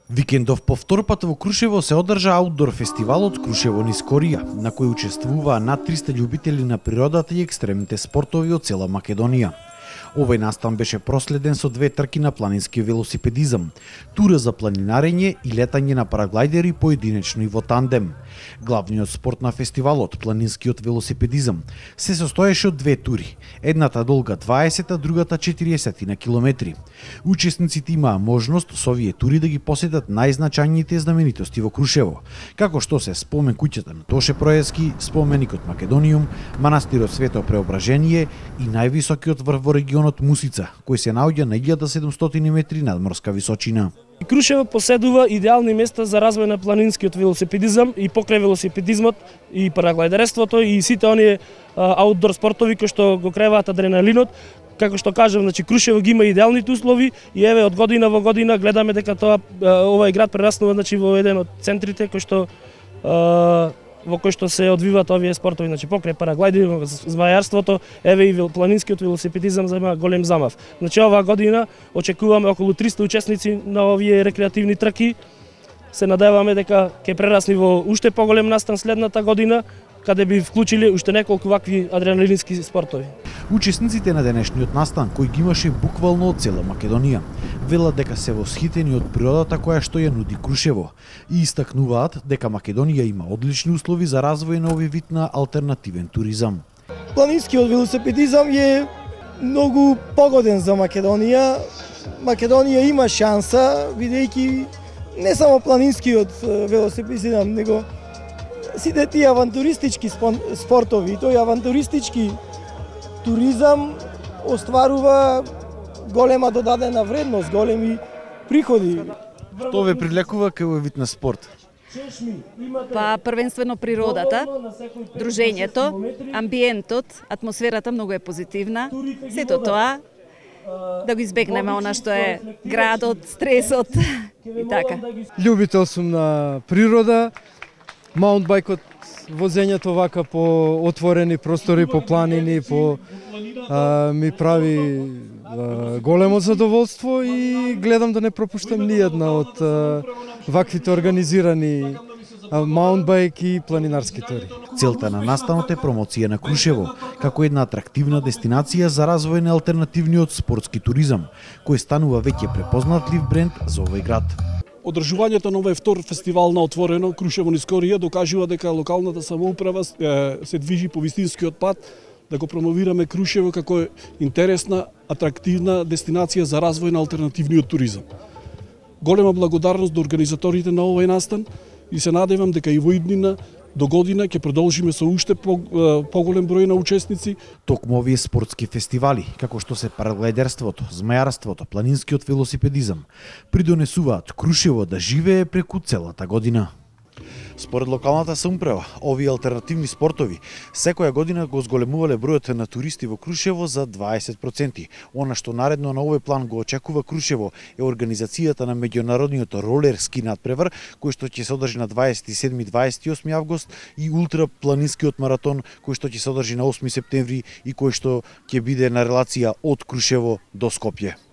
Викендов по втор пат во Крушево се одржа аутдор фестивалот Крушево низ Корија, на кој учествуваа над 300 љубители на природата и екстремните спортови од цела Македонија. Овој настан беше проследен со две трки на планински велосипедизам, тура за планинарење и летање на параглајдери поединечно и во тандем. Главниот спорт на фестивалот, планинскиот велосипедизам, се состоеше од две тури, едната долга 20, а другата 40 на километри. Учесниците имаа можност со овие тури да ги посетат најзначајните знаменитости во Крушево, како што се спомен куќата на Тоше Проески, споменикот Македониум, манастирот Свето Преображение и највисокиот врв во регионот Мусица, кој се наоѓа на 1700 метри надморска височина. Крушево поседува идеални места за развој на планинскиот велосипедизам и покрај велосипедизмот и параглајдерството и сите оние аутдор спортови кои што го креваат адреналинот. Како што кажам, значи Крушево ги има идеалните услови и еве од година во година гледаме дека овој град прераснува значи во еден од центрите кој што во кој што се одвиваат овие спортови, значи покрај параглајдерството, змајарството, еве и планинскиот велосипедизам зема голем замав. Значи оваа година очекуваме околу 300 учесници на овие рекреативни трки. Се надеваме дека ќе прерасне во уште поголем настан следната година, каде би вклучили уште неколку вакви адреналински спортови. Учесниците на денешниот настан, кој ги имаше буквално од цела Македонија, велат дека се восхитени од природата која што ја нуди Крушево и истакнуваат дека Македонија има одлични услови за развој на овој вид на алтернативен туризам. Планинскиот велосипедизам е многу погоден за Македонија. Македонија има шанса, бидејќи не само планинскиот велосипедизам, него сите тие авантуристички спортови, тој авантуристички туризам остварува голема додадена вредност, големи приходи. Што ве привлекува кај овој вид на спорт? Па првенствено природата, дружењето, амбиентот, атмосферата многу е позитивна. Сето тоа да го избегнеме она што е градот, стресот и така. Љубител сум на природа, маунтбајкот, возењето вака по отворени простори, по планини, ми прави големо задоволство и гледам да не пропуштам ниједна од ваквите организирани маунтбајк и планинарски тури. Целта на настанот е промоција на Крушево, како една атрактивна дестинација за развој на алтернативниот спортски туризам, кој станува веќе препознатлив бренд за овој град. Одржувањето на овој втор фестивал на отворено Крушево низ Корија докажува дека локалната самоуправа се движи по вистинскиот пат да го промовираме Крушево како интересна, атрактивна дестинација за развој на алтернативниот туризам. Голема благодарност до организаторите на овој настан и се надевам дека и во иднина до година ќе продолжиме со уште поголем број на учесници. Токму овие спортски фестивали, како што се параглајдерството, змајарството, планинскиот велосипедизам, придонесуваат Крушево да живее преку целата година. Според локалната самоуправа, овие алтернативни спортови секоја година го зголемувале бројот на туристи во Крушево за 20%. Она што наредно на овој план го очекува Крушево е организацијата на меѓународниот ролерски надпревар, кој што ќе се одржи на 27-28 август и ултрапланинскиот маратон, кој што ќе се одржи на 8 септември и кој што ќе биде на релација од Крушево до Скопје.